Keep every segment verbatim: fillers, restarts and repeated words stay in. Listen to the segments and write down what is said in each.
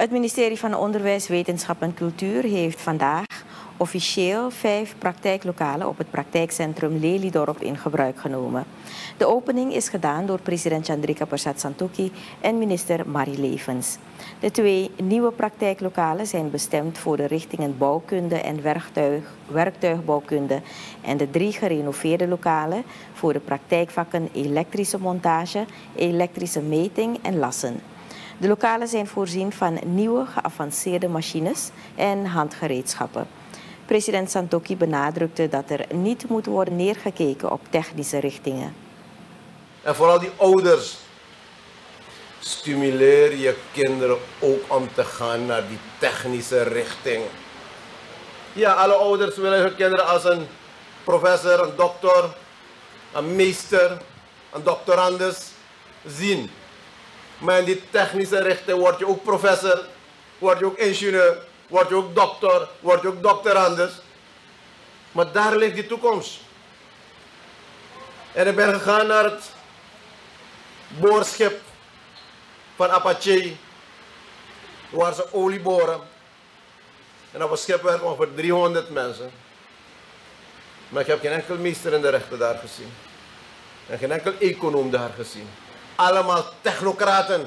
Het ministerie van Onderwijs, Wetenschap en Cultuur heeft vandaag officieel vijf praktijklokalen op het praktijkcentrum Lelydorp in gebruik genomen. De opening is gedaan door president Chandrika Persat Santokhi en minister Marie Levens. De twee nieuwe praktijklokalen zijn bestemd voor de richtingen bouwkunde en werktuig, werktuigbouwkunde en de drie gerenoveerde lokalen voor de praktijkvakken elektrische montage, elektrische meting en lassen. De lokalen zijn voorzien van nieuwe geavanceerde machines en handgereedschappen. President Santokhi benadrukte dat er niet moet worden neergekeken op technische richtingen. En vooral die ouders, stimuleer je kinderen ook om te gaan naar die technische richting. Ja, alle ouders willen hun kinderen als een professor, een dokter, een meester, een doctorandus zien. Maar in die technische richting word je ook professor, word je ook ingenieur, word je ook dokter, word je ook doctorandus. Maar daar ligt die toekomst. En ik ben gegaan naar het boorschip van Apache, waar ze olie boren. En op het schip werken ongeveer driehonderd mensen. Maar ik heb geen enkel meester in de rechten daar gezien. En geen enkel econoom daar gezien. Allemaal technocraten.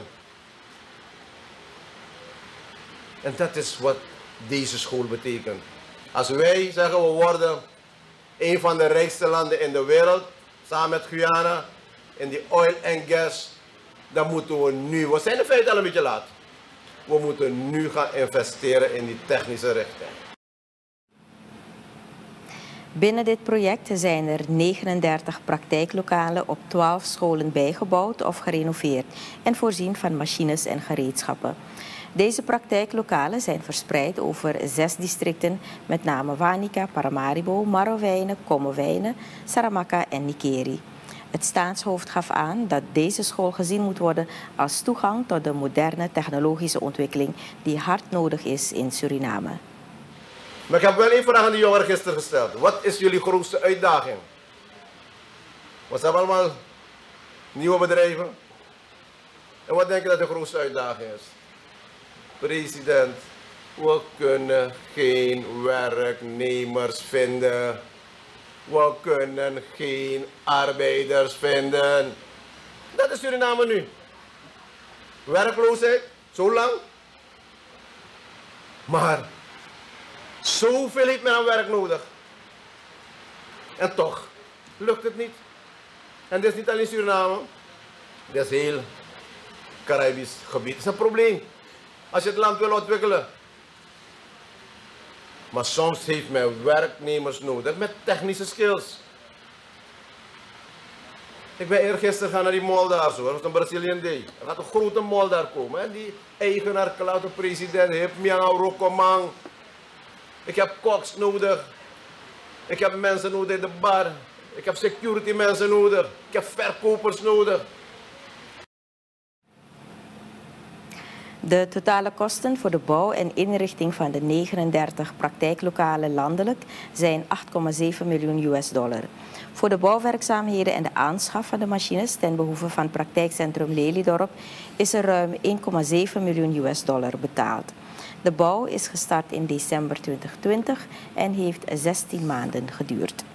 En dat is wat deze school betekent. Als wij zeggen we worden een van de rijkste landen in de wereld, samen met Guyana, in die oil en gas, dan moeten we nu, we zijn in feite al een beetje laat, we moeten nu gaan investeren in die technische richting. Binnen dit project zijn er negenendertig praktijklokalen op twaalf scholen bijgebouwd of gerenoveerd en voorzien van machines en gereedschappen. Deze praktijklokalen zijn verspreid over zes districten, met name Wanica, Paramaribo, Marowijne, Kommerwijne, Saramacca en Nikeri. Het staatshoofd gaf aan dat deze school gezien moet worden als toegang tot de moderne technologische ontwikkeling die hard nodig is in Suriname. Maar ik heb wel één vraag aan de jongeren gisteren gesteld. Wat is jullie grootste uitdaging? Want ze hebben allemaal nieuwe bedrijven. En wat denk je dat de grootste uitdaging is? President, we kunnen geen werknemers vinden. We kunnen geen arbeiders vinden. Dat is Suriname nu. Werkloosheid, zo lang. Maar zoveel heeft men aan werk nodig. En toch lukt het niet. En dit is niet alleen Suriname. Dit is heel Caribisch gebied. Het is een probleem. Als je het land wil ontwikkelen. Maar soms heeft men werknemers nodig met technische skills. Ik ben eergisteren gaan naar die mall daar zo. Dat was een Brazilian Day. Er gaat een grote mall daar komen. En die eigenaar, de president, heeft Miang Rokomang. Ik heb koks nodig. Ik heb mensen nodig in de bar. Ik heb security mensen nodig. Ik heb verkopers nodig. De totale kosten voor de bouw en inrichting van de negenendertig praktijklokalen landelijk zijn acht komma zeven miljoen U S dollar. Voor de bouwwerkzaamheden en de aanschaf van de machines ten behoeve van praktijkcentrum Lelydorp is er ruim één komma zeven miljoen U S dollar betaald. De bouw is gestart in december tweeduizend twintig en heeft zestien maanden geduurd.